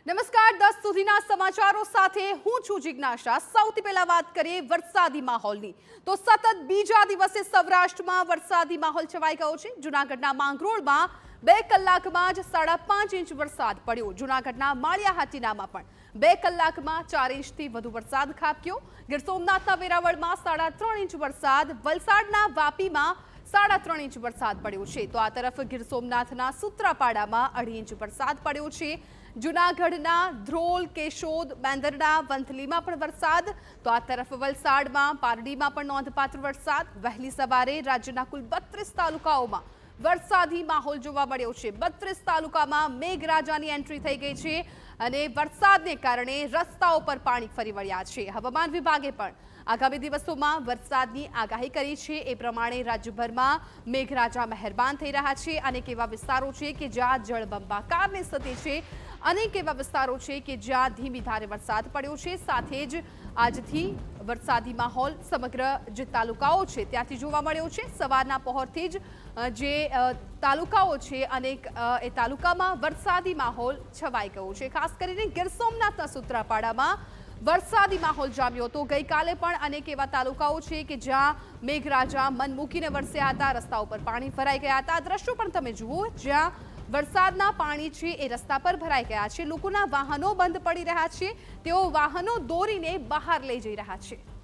નમસ્કાર 10 સુધીના સમાચારો સાથે હું છું જિજ્ઞાસા। સૌથી પહેલા વાત કરીએ વરસાદી માહોલની તો સતત બીજા દિવસે સૌરાષ્ટ્રમાં વરસાદી માહોલ છવાઈ ગયો છે। જૂનાગઢના માંગરોળમાં 2 કલાકમાં જ 5.5 ઇંચ વરસાદ પડ્યો। જૂનાગઢના માળિયા હાટીનામાં પણ 2 કલાકમાં 4 ઇંચથી વધુ વરસાદ ખાબક્યો। ગીર સોમનાથના વેરાવળમાં 3.5 ઇંચ વરસાદ, વલસાડના વાપીમાં 3.5 ઇંચ વરસાદ પડ્યો છે તો આ તરફ ગીર સોમનાથના સૂત્રાપાડામાં 2.5 ઇંચ વરસાદ પડ્યો છે। જૂનાગઢના ધ્રોલ, કેશોદ, બેંદરડા, વંથલીમાં પણ વરસાદ તો આ તરફ વલસાડમાં પારડીમાં પણ નોંધપાત્ર વરસાદ। વહેલી સવારે રાજ્યના કુલ 32 તાલુકાઓમાં વરસાદી માહોલ જોવા મળ્યો છે। 32 તાલુકામાં મેઘરાજાની એન્ટ્રી થઈ ગઈ છે અને વરસાદને કારણે રસ્તાઓ પર પાણી ફરી વળ્યા છે। હવામાન વિભાગે પણ આગામી દિવસોમાં વરસાદની આગાહી કરી છે। એ પ્રમાણે રાજ્યભરમાં મેઘરાજા મહેરબાન થઈ રહ્યા છે। અનેક એવા વિસ્તારો છે કે જ્યાં જળબંબાકારની સ્થિતિ છે, અનેક એવા વિસ્તારો છે કે જ્યાં ધીમી ધારે વરસાદ પડ્યો છે। સાથે જ આજથી વરસાદી માહોલ સમગ્ર જે તાલુકાઓ છે ત્યાંથી જોવા મળ્યો છે। સવારના પહોરથી જ જે તાલુકાઓ છે અનેક એ તાલુકામાં વરસાદી માહોલ છવાઈ ગયો છે। ખાસ કરીને ગીર સોમનાથના સૂત્રાપાડામાં વરસાદી માહોલ જામ્યો હતો। ગઈકાલે પણ અનેક એવા તાલુકાઓ છે કે જ્યાં મેઘરાજા મન મૂકીને વરસ્યા હતા, રસ્તાઓ પર પાણી ભરાઈ ગયા હતા। આ દ્રશ્યો પણ તમે જુઓ, જ્યાં વરસાદના પાણી છે એ રસ્તા પર ભરાઈ ગયા છે। લોકોના વાહનો બંધ પડી રહ્યા છે, તેઓ વાહનો દોરીને બહાર લઈ જઈ રહ્યા છે।